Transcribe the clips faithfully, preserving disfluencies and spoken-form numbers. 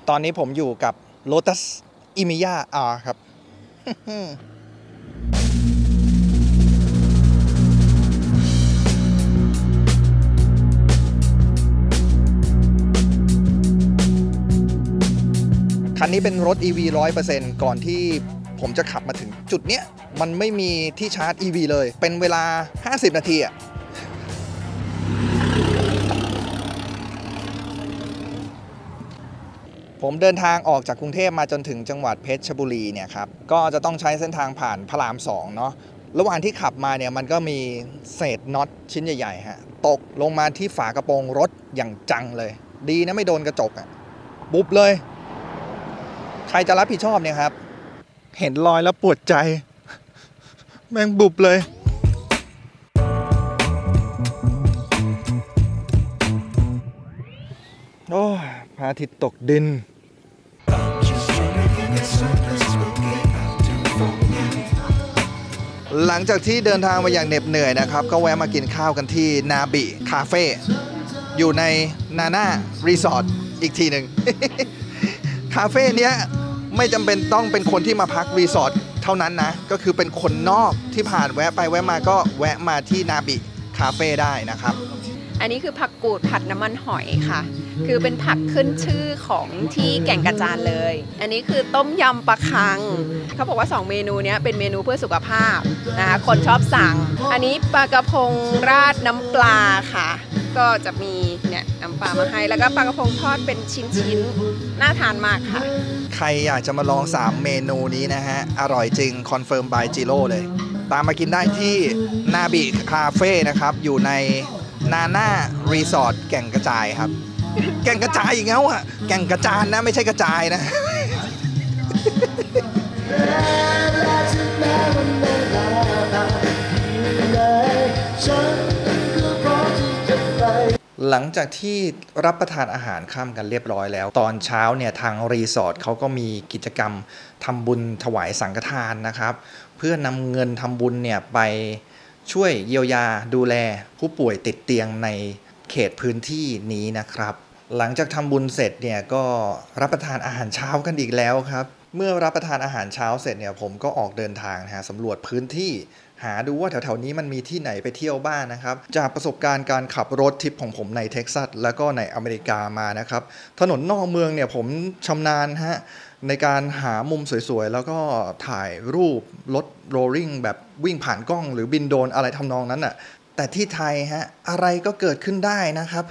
ตอนนี้ผมอยู่กับ Lotus Emeya R ครับ คันนี้เป็นรถ อี วี ร้อยเปอร์เซ็นต์ ก่อนที่ผมจะขับมาถึงจุดเนี้ยมันไม่มีที่ชาร์จ อี วี เลยเป็นเวลาห้าสิบนาทีอะผมเดินทางออกจากกรุงเทพมาจนถึงจังหวัดเพชรบุรีเนี่ยครับก็จะต้องใช้เส้นทางผ่านพระรามสองเนาะระหว่างที่ขับมาเนี่ยมันก็มีเศษน็อตชิ้นใหญ่ๆฮะตกลงมาที่ฝากระโปรงรถอย่างจังเลยดีนะไม่โดนกระจกอะบุบเลยใครจะรับผิดชอบเนี่ยครับเห็นรอยแล้วปวดใจแม่งบุบเลยโอ้พระอาทิตย์ตกดินหลังจากที่เดินทางมาอย่างเหน็ดเหนื่อยนะครับก็แวะมากินข้าวกันที่นาบิคาเฟ่อยู่ในนาน่ารีสอร์ทอีกทีหนึ่ง คาเฟ่เนี้ยไม่จำเป็นต้องเป็นคนที่มาพักรีสอร์ทเท่านั้นนะก็คือเป็นคนนอกที่ผ่านแวะไปแวะมาก็แวะมาที่นาบิคาเฟ่ได้นะครับอันนี้คือผักกูดผัดน้ำมันหอยค่ะคือเป็นผักขึ้นชื่อของที่แก่งกระจานเลยอันนี้คือต้มยำปลาคังเขาบอกว่าสองเมนูนี้เป็นเมนูเพื่อสุขภาพนะคะคนชอบสั่งอันนี้ปลากระพงราดน้ำปลาค่ะก็จะมีเนี่ยน้ำปลามาให้แล้วก็ปลากระพงทอดเป็นชิ้นๆน่าทานมากค่ะใครอยากจะมาลองสามเมนูนี้นะฮะอร่อยจริงคอนเฟิร์มบายจิโร่เลยตามมากินได้ที่นาบิคาเฟ่นะครับอยู่ในนาน่ารีสอร์ทแก่งกระจายครับแก่งกระจายอีกแล้วอ่ะแก่งกระจานนะไม่ใช่กระจายนะ หลังจากที่รับประทานอาหารค่ำกันเรียบร้อยแล้วตอนเช้าเนี่ยทางรีสอร์ทเขาก็มีกิจกรรมทำบุญถวายสังฆทานนะครับเพื่อนำเงินทำบุญเนี่ยไปช่วยเยียวยาดูแลผู้ป่วยติดเตียงในเขตพื้นที่นี้นะครับหลังจากทำบุญเสร็จเนี่ยก็รับประทานอาหารเช้ากันอีกแล้วครับเมื่อรับประทานอาหารเช้าเสร็จเนี่ยผมก็ออกเดินทางนะฮะสำรวจพื้นที่หาดูว่าแถวๆนี้มันมีที่ไหนไปเที่ยวบ้าง นะครับจากประสบการณ์การขับรถทริปของผมในเท็กซัสแล้วก็ในอเมริกามานะครับถนนนอกเมืองเนี่ยผมชำนาญฮะในการหามุมสวยๆแล้วก็ถ่ายรูปรถโรลลิ่งแบบวิ่งผ่านกล้องหรือบินโดรนอะไรทำนองนั้นน่ะแต่ที่ไทยฮะอะไรก็เกิดขึ้นได้นะครับ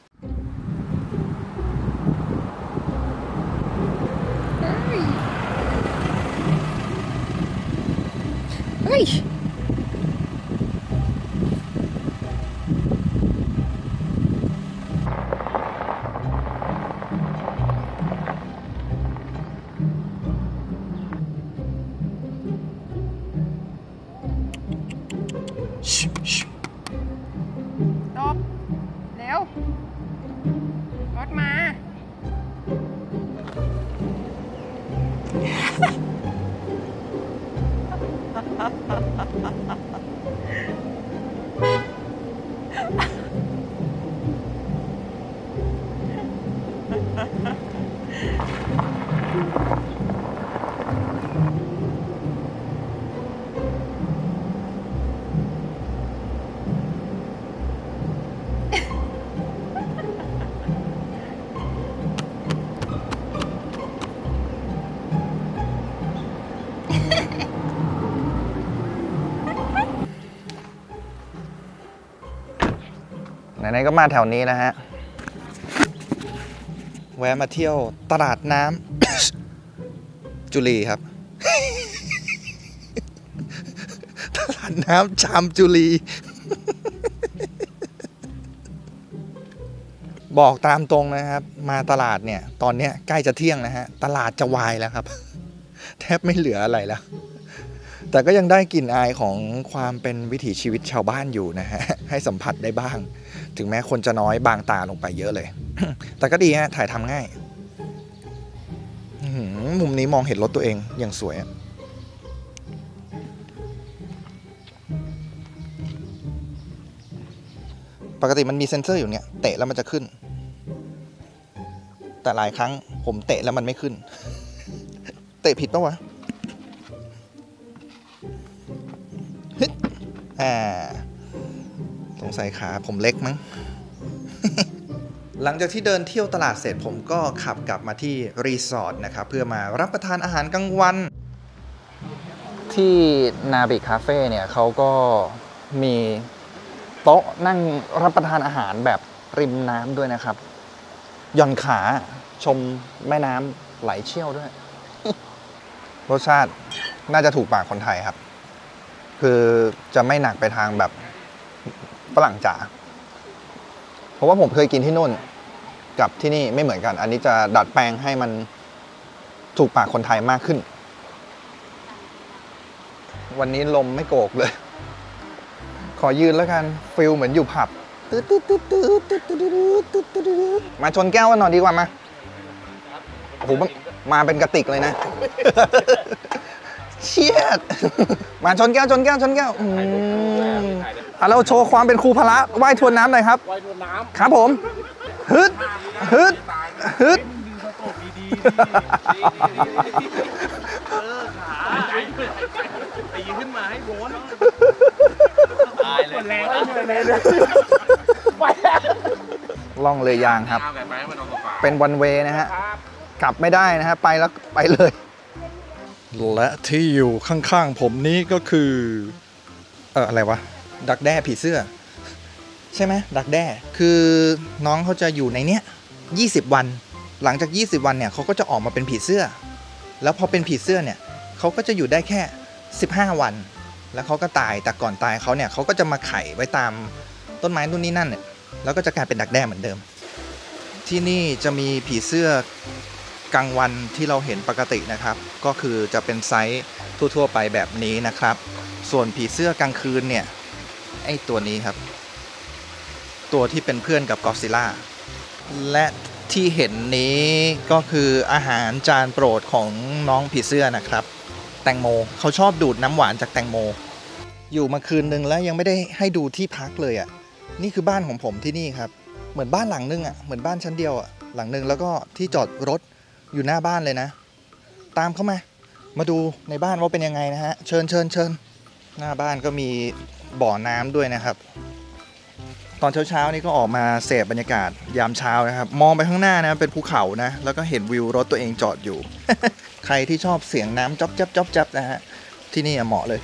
เฮ้ยรถเร็วรถมาไหนๆก็มาแถวนี้นะฮะแวะมาเที่ยวตลาดน้ำ จุลีครับ ตลาดน้ำชามจุลี บอกตามตรงนะครับมาตลาดเนี่ยตอนนี้ใกล้จะเที่ยงนะฮะตลาดจะวายแล้วครับ แทบไม่เหลืออะไรแล้วแต่ก็ยังได้กลิ่นอายของความเป็นวิถีชีวิตชาวบ้านอยู่นะฮะให้สัมผัสได้บ้างถึงแม้คนจะน้อยบางตาลงไปเยอะเลย แต่ก็ดีฮะถ่ายทำง่ายมุมนี้มองเห็นรถตัวเองอย่างสวยปกติมันมีเซ็นเซอร์อยู่เนี่ยเตะแล้วมันจะขึ้นแต่หลายครั้งผมเตะแล้วมันไม่ขึ้น เตะผิดปะวะฮึดอ่าสงสัยขาผมเล็กมั้ง หลังจากที่เดินเที่ยวตลาดเสร็จผมก็ขับกลับมาที่รีสอร์ทนะครับเพื่อมารับประทานอาหารกลางวันที่นาบิคาเฟ่เนี่ยเขาก็มีโต๊ะนั่งรับประทานอาหารแบบริมน้ำด้วยนะครับหย่อนขาชมแม่น้ำไหลเชี่ยวด้วย รสชาติน่าจะถูกปากคนไทยครับคือจะไม่หนักไปทางแบบฝรั่งจ๋าเพราะว่าผมเคยกินที่นู่นกับที่นี่ไม่เหมือนกันอันนี้จะดัดแปลงให้มันถูกปากคนไทยมากขึ้นวันนี้ลมไม่โกกเลยขอยืนแล้วกันฟิลเหมือนอยู่ผับมาชนแก้วกันหน่อยดีกว่ามาโอ้โหมาเป็นกระติกเลยนะเชียดมาชนแก้วชนแก้วชนแก้วอืมอ่ะเราโชว์ความเป็นครูพละว่ายทวนน้ำหน่อยครับว่ายทวนน้ำครับผมฮึดฮึดฮึดตีขึ้นมาให้โว้นตายเลยแรงเลยล่องเลยยางครับเป็นวันเวย์นะฮะกลับไม่ได้นะฮะไปแล้วไปเลยและที่อยู่ข้างๆผมนี้ก็คือเอออะไรวะดักแด้ผีเสื้อใช่ไหมดักแด้คือน้องเขาจะอยู่ในเนี้ยยี่สิบวันหลังจากยี่สิบวันเนี่ยเขาก็จะออกมาเป็นผีเสื้อแล้วพอเป็นผีเสื้อเนี่ยเขาก็จะอยู่ได้แค่สิบห้าวันแล้วเขาก็ตายแต่ก่อนตายเขาเนี่ยเขาก็จะมาไข่ไว้ตามต้นไม้นู่นนี่นั่นเนี่ยแล้วก็จะกลายเป็นดักแด้เหมือนเดิมที่นี่จะมีผีเสื้อกลางวันที่เราเห็นปกตินะครับก็คือจะเป็นไซส์ทั่วๆไปแบบนี้นะครับส่วนผีเสื้อกลางคืนเนี่ยไอตัวนี้ครับตัวที่เป็นเพื่อนกับก็อดซิลล่าและที่เห็นนี้ก็คืออาหารจานโปรดของน้องผีเสื้อนะครับแตงโมเขาชอบดูดน้ำหวานจากแตงโมอยู่มาคืนนึงแล้วยังไม่ได้ให้ดูที่พักเลยอ่ะนี่คือบ้านของผมที่นี่ครับเหมือนบ้านหลังนึงอ่ะเหมือนบ้านชั้นเดียวอ่ะหลังนึงแล้วก็ที่จอดรถอยู่หน้าบ้านเลยนะตามเข้ามามาดูในบ้านว่าเป็นยังไงนะฮะเชิญเชิญเชิญหน้าบ้านก็มีบ่อน้ำด้วยนะครับตอนเช้าๆนี่ก็ออกมาเสพบรรยากาศยามเช้านะครับมองไปข้างหน้านะเป็นภูเขานะแล้วก็เห็นวิวรถตัวเองจอดอยู่ ใครที่ชอบเสียงน้ำจ๊อบจ๊อบจ๊อบจ๊อบนะฮะที่นี่เหมาะเลย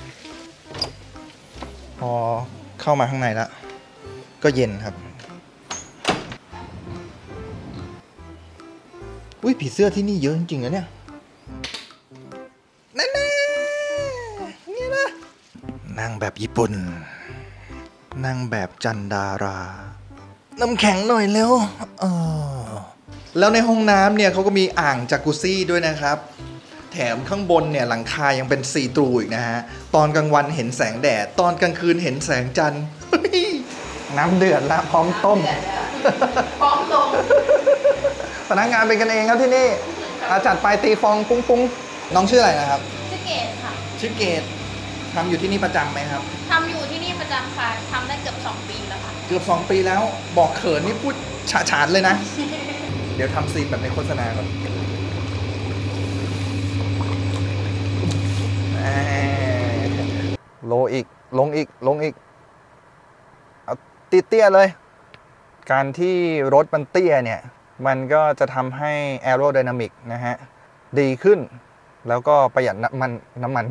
พอเข้ามาข้างในแล้วก็เย็นครับอุ้ยผีเสื้อที่นี่เยอะจริงๆนะเนี่ยนั่นน่ะนี่นะนั่งแบบญี่ปุ่นนั่งแบบจันดาราน้ำแข็งหน่อยเร็วเออแล้วในห้องน้ำเนี่ยเขาก็มีอ่างจากุซี่ด้วยนะครับแถมข้างบนเนี่ยหลังคายังเป็นซีทรูอีกนะฮะตอนกลางวันเห็นแสงแดดตอนกลางคืนเห็นแสงจันทร์น้ำเดือดละพร้อมต้มพร้อมลงพนักงานเป็นกันเองครับที่นี่จัดไปตีฟองปุ้งปุ้งน้องชื่ออะไรนะครับชื่อเกดค่ะชื่อเกดทำอยู่ที่นี่ประจำไหมครับทำอยู่ที่นี่ประจำค่ะทำได้เกือบสองปีแล้วค่ะเกือบสองปีแล้วบอกเขินนี่พูดฉาฉานเลยนะ เดี๋ยวทำซีนแบบในโฆษณาก่อนโลอีกลงอีกลงอีกเอาเตี้ยๆเลยการที่รถมันเตี้ยเนี่ยมันก็จะทำให้แอโรไดนามิกนะฮะดีขึ้นแล้วก็ประหยัดน้ำมันน้ำมัน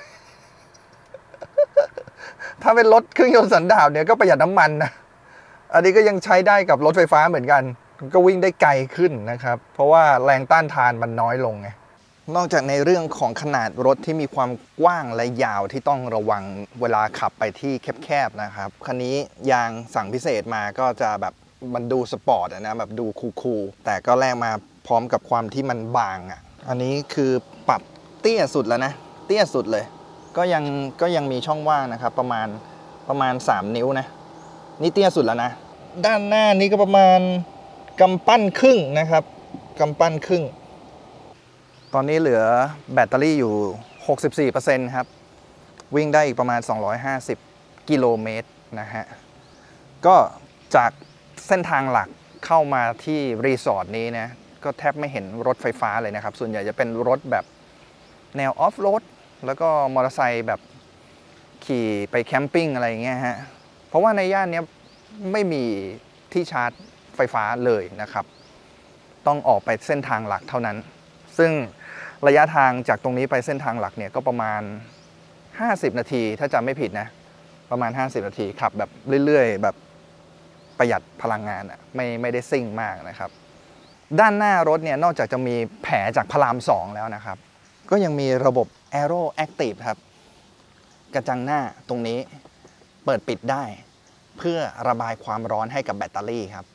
ถ้าเป็นรถเครื่องยนต์สันดาปเนี่ยก็ประหยัดน้ำมันนะอันนี้ก็ยังใช้ได้กับรถไฟฟ้าเหมือนกันก็วิ่งได้ไกลขึ้นนะครับเพราะว่าแรงต้านทานมันน้อยลงไงนอกจากในเรื่องของขนาดรถที่มีความกว้างและยาวที่ต้องระวังเวลาขับไปที่แคบๆนะครับคันนี้ยางสั่งพิเศษมาก็จะแบบมันดูสปอร์ตนะแบบดูคูลๆแต่ก็แลกมาพร้อมกับความที่มันบางอ่ะอันนี้คือปรับเตี้ยสุดแล้วนะเตี้ยสุดเลยก็ยังก็ยังมีช่องว่างนะครับประมาณประมาณสามนิ้วนะนี่เตี้ยสุดแล้วนะด้านหน้านี้ก็ประมาณกำปั้นครึ่งนะครับกำปั้นครึ่งตอนนี้เหลือแบตเตอรี่อยู่ หกสิบสี่เปอร์เซ็นต์ ครับวิ่งได้อีกประมาณสองร้อยห้าสิบกิโลเมตรนะฮะก็จากเส้นทางหลักเข้ามาที่รีสอร์ทนี้นะก็แทบไม่เห็นรถไฟฟ้าเลยนะครับส่วนใหญ่จะเป็นรถแบบแนวออฟโรดแล้วก็มอเตอร์ไซค์แบบขี่ไปแคมปิ้งอะไรอย่างเงี้ยฮะเพราะว่าในย่านนี้ไม่มีที่ชาร์จไฟฟ้าเลยนะครับต้องออกไปเส้นทางหลักเท่านั้นซึ่งระยะทางจากตรงนี้ไปเส้นทางหลักเนี่ยก็ประมาณห้าสิบนาทีถ้าจำไม่ผิดนะประมาณห้าสิบนาทีขับแบบเรื่อยๆแบบประหยัดพลังงานอ่ะไม่ไม่ได้ซิ่งมากนะครับด้านหน้ารถเนี่ยนอกจากจะมีแผลจากพระรามสองแล้วนะครับก็ยังมีระบบ Aero Active ครับกระจังหน้าตรงนี้เปิดปิดได้เพื่อระบายความร้อนให้กับแบตเตอรี่ครับ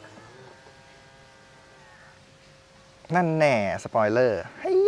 นั่นแน่สปอยเลอร์เฮ้ย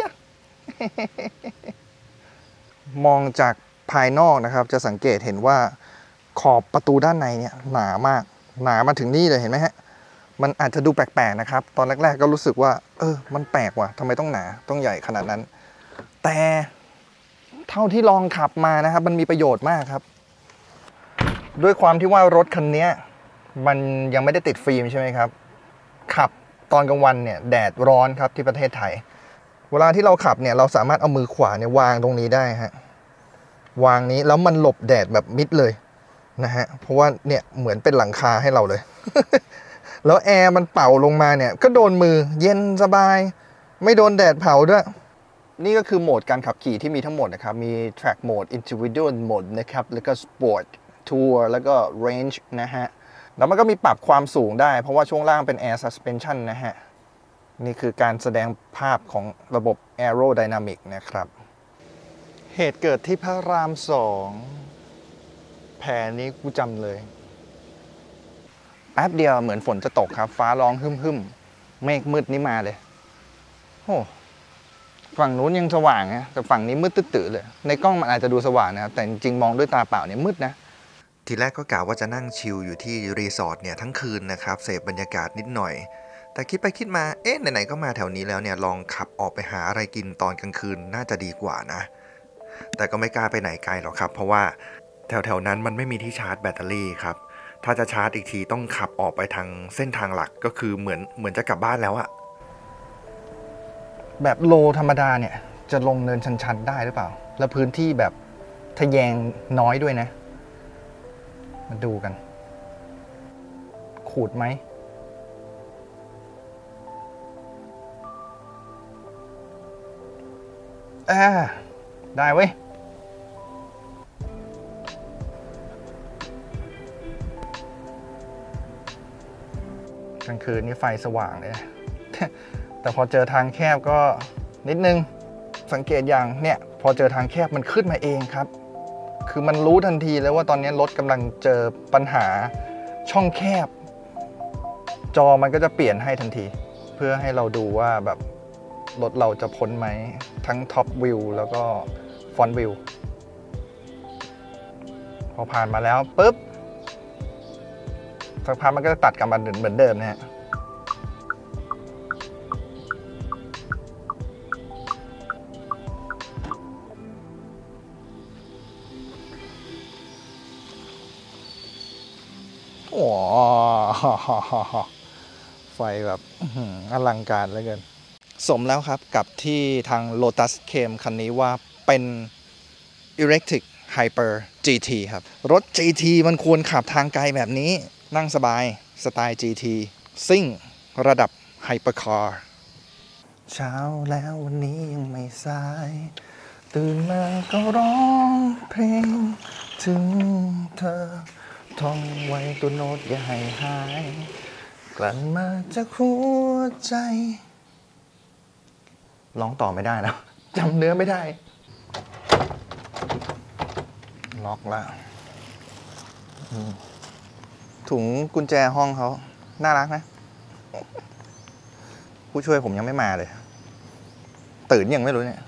มองจากภายนอกนะครับจะสังเกตเห็นว่าขอบประตูด้านในเนี่ยหนามากหนามาถึงนี่เลยเห็นไหมฮะมันอาจจะดูแปลกๆนะครับตอนแรกๆก็รู้สึกว่าเออมันแปลกว่ะทำไมต้องหนาต้องใหญ่ขนาดนั้นแต่เท่าที่ลองขับมานะครับมันมีประโยชน์มากครับด้วยความที่ว่ารถคันนี้มันยังไม่ได้ติดฟิล์มใช่ไหมครับขับตอนกลางวันเนี่ยแดดร้อนครับที่ประเทศไทยเวลาที่เราขับเนี่ยเราสามารถเอามือขวาเนี่ยวางตรงนี้ได้ฮะวางนี้แล้วมันหลบแดดแบบมิดเลยนะฮะเพราะว่าเนี่ยเหมือนเป็นหลังคาให้เราเลย แล้วแอร์มันเป่าลงมาเนี่ยก็โดนมือเย็นสบายไม่โดนแดดเผาด้วยนี่ก็คือโหมดการขับขี่ที่มีทั้งหมดนะครับมี track mode individual mode นะครับแล้วก็ sport tour แล้วก็ range นะฮะแล้วมันก็มีปรับความสูงได้เพราะว่าช่วงล่างเป็น air suspension นะฮะนี่คือการแสดงภาพของระบบ aerodynamic นะครับเหตุเกิดที่พระรามสองแผนนี้กูจำเลยแป๊บเดียวเหมือนฝนจะตกครับฟ้าร้องหึ่มๆเมฆมืดนี่มาเลยโอ้ฝั่งนู้นยังสว่างนะแต่ฝั่งนี้มืดตื้อๆเลยในกล้องมันอาจจะดูสว่างนะครับแต่จริงๆมองด้วยตาเปล่าเนี่ยมืดนะทีแรกก็กะว่าจะนั่งชิลอยู่ที่รีสอร์ทเนี่ยทั้งคืนนะครับเสพบรรยากาศนิดหน่อยแต่คิดไปคิดมาเอ๊ะไหนๆก็มาแถวนี้แล้วเนี่ยลองขับออกไปหาอะไรกินตอนกลางคืนน่าจะดีกว่านะแต่ก็ไม่กล้าไปไหนไกลหรอกครับเพราะว่าแถวๆนั้นมันไม่มีที่ชาร์จแบตเตอรี่ครับถ้าจะชาร์จอีกทีต้องขับออกไปทางเส้นทางหลักก็คือเหมือนเหมือนจะกลับบ้านแล้วอะแบบโลธรรมดาเนี่ยจะลงเนินชันๆได้หรือเปล่าแล้วพื้นที่แบบทะแยงน้อยด้วยนะมาดูกันขูดไหมอ่าได้เว้ยกลางคืนนี่ไฟสว่างเลยนะ แต่พอเจอทางแคบก็นิดนึงสังเกตอย่างเนี่ยพอเจอทางแคบมันขึ้นมาเองครับคือมันรู้ทันทีเลยว่าตอนนี้รถกำลังเจอปัญหาช่องแคบจอมันก็จะเปลี่ยนให้ทันทีเพื่อให้เราดูว่าแบบรถเราจะพ้นไหมทั้งท็อปวิวแล้วก็ฟรอนต์วิวพอผ่านมาแล้วปุ๊บสักพักมันก็จะตัดกลับมาเหมือนเดิมนะฮะโอ้ไฟแบบอลังการเหลือเกินสมแล้วครับกับที่ทาง Lotus เคลมคันนี้ว่าเป็น Electric Hyper จี ที ครับรถ จี ที มันควรขับทางไกลแบบนี้นั่งสบายสไตล์ จี ที ซิ่งระดับ Hypercar เช้าแล้ววันนี้ยังไม่สายตื่นมาก็ร้องเพลงถึงเธอท่องไว้ตัวโน้ตอย่าให้หายกลั่นมาจากหัวใจร้องต่อไม่ได้แล้วจำเนื้อไม่ได้ล็อกแล้วถุงกุญแจห้องเขาน่ารักนะผู้ช่วยผมยังไม่มาเลยตื่นยังไม่รู้เนี่ย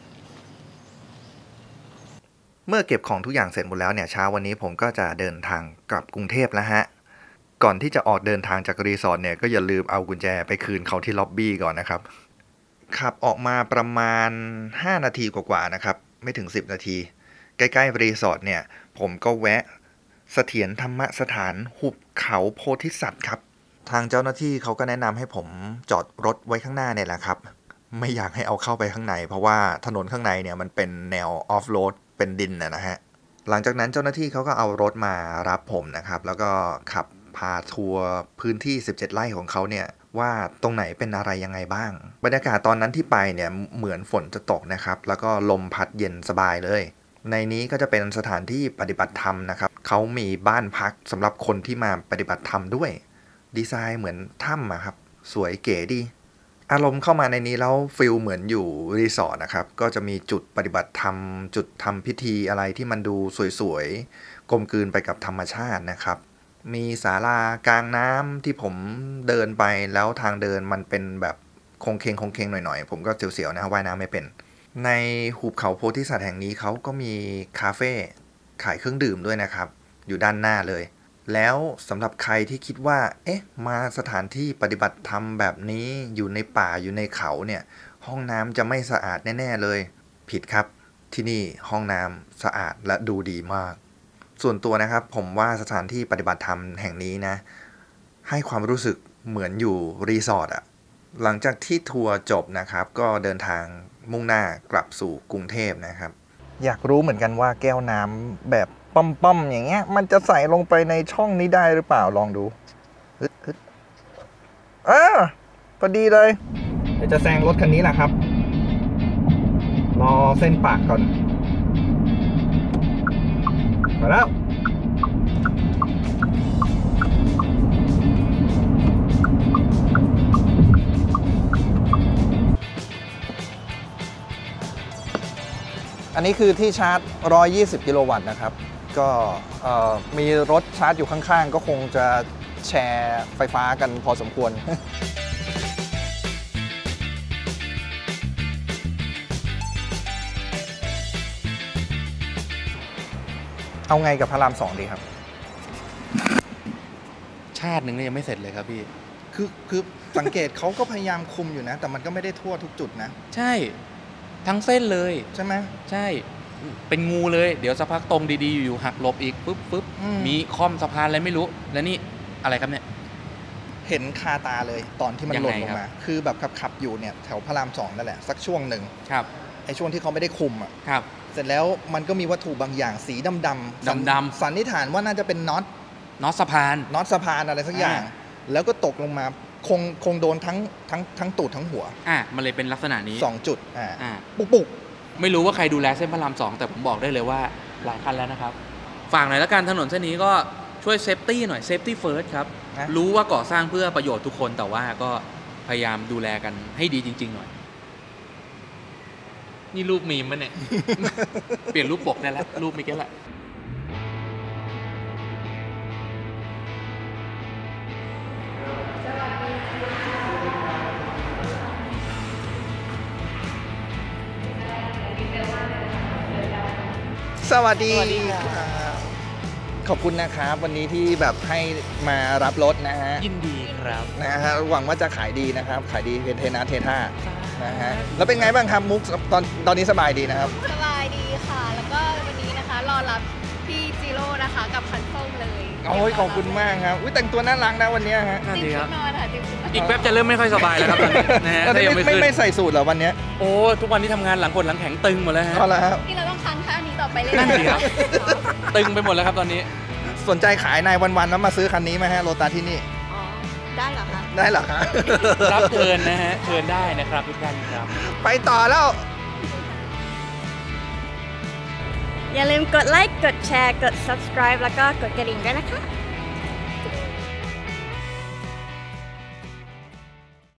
เมื่อเก็บของทุกอย่างเสร็จหมดแล้วเนี่ยเช้าวันนี้ผมก็จะเดินทางกลับกรุงเทพแล้วฮะก่อนที่จะออกเดินทางจากรีสอร์ทเนี่ยก็อย่าลืมเอากุญแจไปคืนเขาที่ล็อบบี้ก่อนนะครับขับออกมาประมาณห้านาทีกว่าๆนะครับไม่ถึงสิบนาทีใกล้ๆรีสอร์ทเนี่ยผมก็แวะเสถียรธรรมสถานหุบเขาโพธิสัตว์ครับทางเจ้าหน้าที่เขาก็แนะนำให้ผมจอดรถไว้ข้างหน้าเนี่ยแหละครับไม่อยากให้เอาเข้าไปข้างในเพราะว่าถนนข้างในเนี่ยมันเป็นแนวออฟโรดเป็นดินนะฮะหลังจากนั้นเจ้าหน้าที่เขาก็เอารถมารับผมนะครับแล้วก็ขับพาทัวร์พื้นที่สิบเจ็ดไร่ของเขาเนี่ยว่าตรงไหนเป็นอะไรยังไงบ้างบรรยากาศตอนนั้นที่ไปเนี่ยเหมือนฝนจะตกนะครับแล้วก็ลมพัดเย็นสบายเลยในนี้ก็จะเป็นสถานที่ปฏิบัติธรรมนะครับเขามีบ้านพักสำหรับคนที่มาปฏิบัติธรรมด้วยดีไซน์เหมือนถ้ำอะครับสวยเก๋ดีอารมณ์เข้ามาในนี้แล้วฟิลเหมือนอยู่รีสอร์ทนะครับก็จะมีจุดปฏิบัติธรรมจุดทำพิธีอะไรที่มันดูสวยๆกลมกลืนไปกับธรรมชาตินะครับมีศาลากลางน้ำที่ผมเดินไปแล้วทางเดินมันเป็นแบบคงเคงคงเคงหน่อยๆผมก็เสียวๆนะว่ายน้ำไม่เป็นในหุบเขาโพธิสัตว์แห่งนี้เขาก็มีคาเฟ่ขายเครื่องดื่มด้วยนะครับอยู่ด้านหน้าเลยแล้วสำหรับใครที่คิดว่าเอ๊ะมาสถานที่ปฏิบัติธรรมแบบนี้อยู่ในป่าอยู่ในเขาเนี่ยห้องน้ำจะไม่สะอาดแน่ๆเลยผิดครับที่นี่ห้องน้ำสะอาดและดูดีมากส่วนตัวนะครับผมว่าสถานที่ปฏิบัติธรรมแห่งนี้นะให้ความรู้สึกเหมือนอยู่รีสอร์ทอะหลังจากที่ทัวร์จบนะครับก็เดินทางมุ่งหน้ากลับสู่กรุงเทพนะครับอยากรู้เหมือนกันว่าแก้วน้ำแบบป้อมๆอย่างเงี้ยมันจะใส่ลงไปในช่องนี้ได้หรือเปล่าลองดูฮึดฮึดเออพอดีเลยเดี๋ยวจะแซงรถคันนี้แหละครับรอเส้นปากก่อนมาแล้วอันนี้คือที่ชาร์จหนึ่งร้อยยี่สิบกิโลวัตต์นะครับก็มีรถชาร์จอยู่ข้างๆก็คงจะแชร์ไฟฟ้ากันพอสมควร เอาไงกับพระรามสองดีครับชาติหนึ่งยังไม่เสร็จเลยครับพี่คือคือสังเกตเขาก็พยายามคุมอยู่นะแต่มันก็ไม่ได้ทั่วทุกจุดนะใช่ทั้งเส้นเลยใช่ไหมใช่เป็นงูเลยเดี๋ยวสักพักตรงดีๆอยู่หักหลบอีกปุ๊บปุ๊บมีคอมสะพานอะไรไม่รู้แล้วนี่อะไรครับเนี่ยเห็นคาตาเลยตอนที่มันหล่นลงมาคือแบบขับขับอยู่เนี่ยแถวพระรามสองนั่นแหละสักช่วงหนึ่งครับไอช่วงที่เขาไม่ได้คุมอ่ะครับเสร็จแล้วมันก็มีวัตถุบางอย่างสีดำดำดำดำสันนิษฐานว่าน่าจะเป็นน็อตน็อตสะพานน็อตสะพานอะไรสักอย่างแล้วก็ตกลงมาคงคงโดนทั้งทั้งทั้งตูดทั้งหัวอ่ะมันเลยเป็นลักษณะนี้สองจุดอ่าอ่าปุกปุกไม่รู้ว่าใครดูแลเส้นพระรามสองแต่ผมบอกได้เลยว่าหลายคันแล้วนะครับฝากหน่อยละกันถนนเส้นนี้ก็ช่วยเซฟตี้หน่อยเซฟตี้เฟิร์สครับรู้ว่าก่อสร้างเพื่อประโยชน์ทุกคนแต่ว่าก็พยายามดูแลกันให้ดีจริงๆหน่อยนี่รูปมีมมั้ยเนี่ย เปลี่ยนรูปปกได้แล้วรูปไม่แก่ละสวัสดีขอบคุณนะครับวันนี้ที่แบบให้มารับรถนะฮะยินดีครับนะฮะหวังว่าจะขายดีนะครับขายดีเป็นเทนาเทท่านะฮะแล้วเป็นไงบ้างครับมุกตอนตอนนี้สบายดีนะครับสบายดีค่ะแล้วก็วันนี้นะคะรอรับพี่จิโร่นะคะกับคันส้มเลยโอ้ยขอบคุณมากครับอุ้ยแต่งตัวน่ารักนะวันนี้ฮะน่าดีครับนอนค่ะอีกแป๊บจะเริ่มไม่ค่อยสบายแล้วครับนะฮะแต่ยังไม่ไม่ใส่สูทเหรอวันนี้โอ้ทุกวันนี้ทำงานหลังกดหลังแข็งตึงหมดแล้วฮะเอาละครับนี่เราต้องค้างท่านี้ต่อไปเลยนั่นสิครับตึงไปหมดแล้วครับตอนนี้สนใจขายนายวันๆแล้วมาซื้อคันนี้ไหมฮะโรตาที่นี่อ๋อได้เหรอคะได้เหรอคะรับเชิญนะฮะเชิญได้นะครับทุกท่านครับไปต่อแล้วอย่าลืมกดไลค์กดแชร์กด ซับสไครบ์ แล้วก็กดกระดิ่งด้วยนะคะ